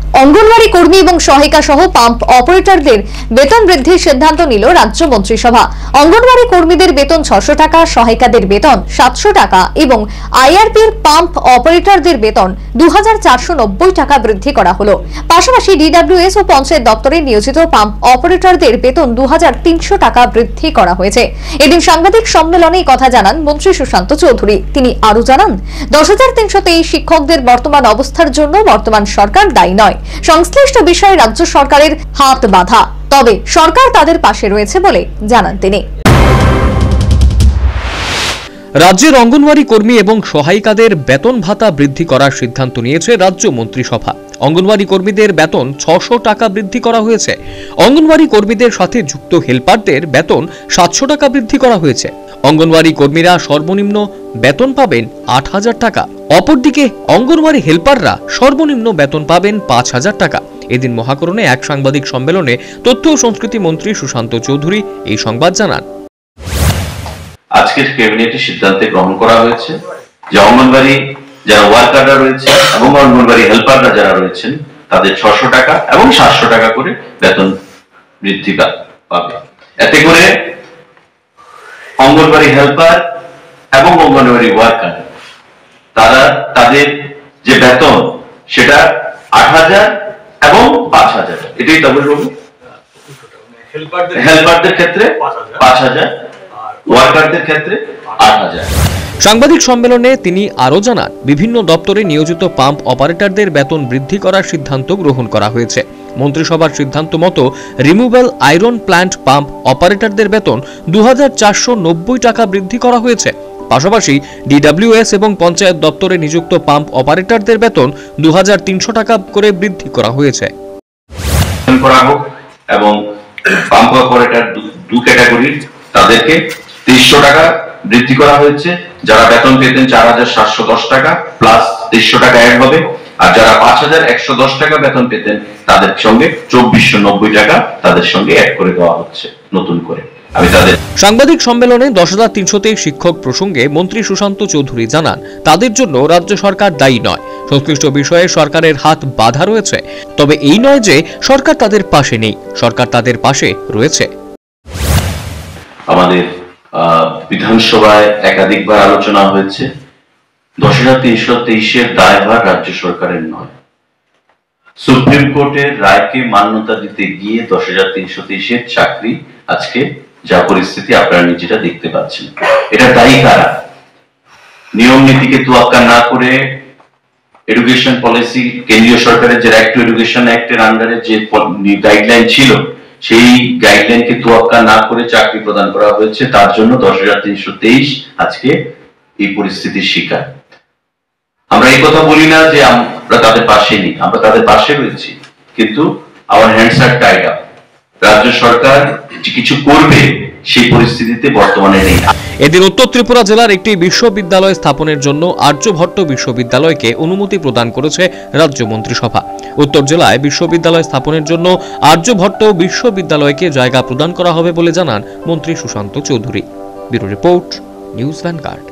অঙ্গনওয়াড়ি কর্মী এবং সহায়িকা সহ পাম্প অপারেটরদের বেতন বৃদ্ধির সিদ্ধান্ত নিল রাজ্য মন্ত্রিসভা। অঙ্গনওয়াড়ি কর্মীদের বেতন 600 টাকা, সহায়িকাদের বেতন 700 টাকা এবং আইআরপির পাম্প অপারেটরদের বেতন 2490 টাকা বৃদ্ধি করা হলো। পাশাপাশি ডিডব্লিউএস ও পঞ্চায়েত দপ্তরে নিয়োজিত পাম্প অপারেটরদের বেতন 2300 টাকা বৃদ্ধি করা হয়েছে। এদিন সাংবাদিক সম্মেলনে কথা জানান মন্ত্রী সুশান্ত চৌধুরী। তিনি আরো জানান, 10,323 শিক্ষকদের বর্তমান অবস্থার জন্য বর্তমান সরকার দায়ী নয়। সংশ্লিষ্ট বিষয়ে রাজ্য সরকারের হাত বাঁধা, তবে সরকার তাদের পাশে রয়েছে বলে জানান তিনি। রাজ্যের অঙ্গনওয়াড়ি কর্মী এবং সহায়িকাদের বেতন ভাতা বৃদ্ধি করার সিদ্ধান্ত নিয়েছে রাজ্য মন্ত্রিসভা। অঙ্গনওয়াড়ি কর্মীদের বেতন 600 টাকা বৃদ্ধি করা হয়েছে। অঙ্গনওয়াড়ি কর্মীদের সাথে যুক্ত হেল্পারদের বেতন 700 টাকা বৃদ্ধি করা হয়েছে। অঙ্গনওয়াড়ি কর্মীরা সর্বনিম্ন বেতন পাবেন 8,000 টাকা। অপরদিকে অঙ্গনওয়াড়ি হেল্পাররা সর্বনিম্ন বেতন পাবেন 5,000 টাকা। এদিন মহাকরণে এক সাংবাদিক সম্মেলনে তথ্য ও সংস্কৃতি মন্ত্রী সুশান্ত চৌধুরী এই সংবাদ জানান। আজকের ক্যাবিনেটের সিদ্ধান্তে গ্রহণ করা হয়েছে যে অঙ্গনওয়াড়ি যারা ওয়ার্কাররা রয়েছে এবং অঙ্গনওয়াড়ি হেল্পাররা যারা রয়েছেন তাদের 600 টাকা এবং 700 টাকা করে বেতন বৃদ্ধি পাবে। এতে করে অঙ্গনওয়াড়ি হেল্পার এবং অঙ্গনওয়াড়ি ওয়ার্কার তারা তাদের যে বেতন সেটা 8,000 এবং 5,000, এটাই তবে বলবো। হেল্পারদের ক্ষেত্রে 5,000, ওয়ার্কারদের ক্ষেত্রে 8,000। সাংবাদিক সম্মেলনে তিনি আরো জানান, বিভিন্ন দপ্তরে নিয়োজিত পাম্প অপারেটরদের বেতন বৃদ্ধি করার সিদ্ধান্ত গ্রহণ করা হয়েছে। মন্ত্রিসভার সিদ্ধান্ত মতো রিমুভাল আয়রন প্ল্যান্ট পাম্প অপারেটরদের বেতন 2490 টাকা বৃদ্ধি করা হয়েছে। পাশাপাশি ডিডব্লিউএস এবং পঞ্চায়েত দপ্তরে নিযুক্ত পাম্প অপারেটরদের বেতন 2300 টাকা করে বৃদ্ধি করা হয়েছে। এবং পাম্প অপারেটর দু ক্যাটাগরি, তাদেরকে 300 টাকা বৃদ্ধি করা হয়েছে। যারা বেতন পেতেন 4,710 টাকা প্লাস 300 টাকা অ্যাড হবে, আর যারা 5,110 টাকা বেতন পেতেন তাদের সঙ্গে 2,490 টাকা তাদের সঙ্গে অ্যাড করে দেওয়া হচ্ছে নতুন করে। সাংবাদিক সম্মেলনে 10,323 শিক্ষক প্রসঙ্গে মন্ত্রী সুশান্ত চৌধুরী জানান, তাদের জন্য রাজ্য সরকার দায়ী নয়। সংশ্লিষ্ট বিষয়ে সরকারের হাত বাঁধা রয়েছে, তবে এই নয় যে সরকার তাদের পাশে নেই, সরকার তাদের পাশে রয়েছে। আমাদের বিধানসভায় একাধিকবার আলোচনা হয়েছে, 10,323-এর দায়ভার রাজ্য সরকারের নয়। সুপ্রিম কোর্টের রায়কে মান্যতা দিতে গিয়ে 10,323-এর চাকরি আজকে যা পরিস্থিতি আপনারা নিজেরা দেখতে পাচ্ছেন, এটা দায়ী কারা? নিয়ম নীতিকে তোয়াক্কা না করে এডুকেশন পলিসি, কেন্দ্রীয় সরকারের যে রাইট টু এডুকেশন অ্যাক্টের আন্ডারে যে গাইডলাইন ছিল, সেই গাইডলাইনকে তোয়াক্কা না করে চাকরি প্রদান করা হয়েছে। তার জন্য 10,323 আজকে এই পরিস্থিতির শিকার। আমরা এই কথা বলি না যে আমরা তাদের পাশে নেই, আমরা তাদের পাশে রয়েছি, কিন্তু our hands are tied up. রাজ্য সরকার কিছু করবে সেই পরিস্থিতিতে বর্তমানে নেই। এদিন উত্তর ত্রিপুরা জেলার একটি বিশ্ববিদ্যালয় স্থাপনের জন্য আর্যভট্ট বিশ্ববিদ্যালয়কে অনুমতি প্রদান করেছে রাজ্য মন্ত্রিসভা। উত্তর জেলায় বিশ্ববিদ্যালয় স্থাপনের জন্য আর্যভট্ট বিশ্ববিদ্যালয়কে জায়গা প্রদান করা হবে বলে জানান মন্ত্রী Sushanta Chowdhury. Bureau report, news vanguard.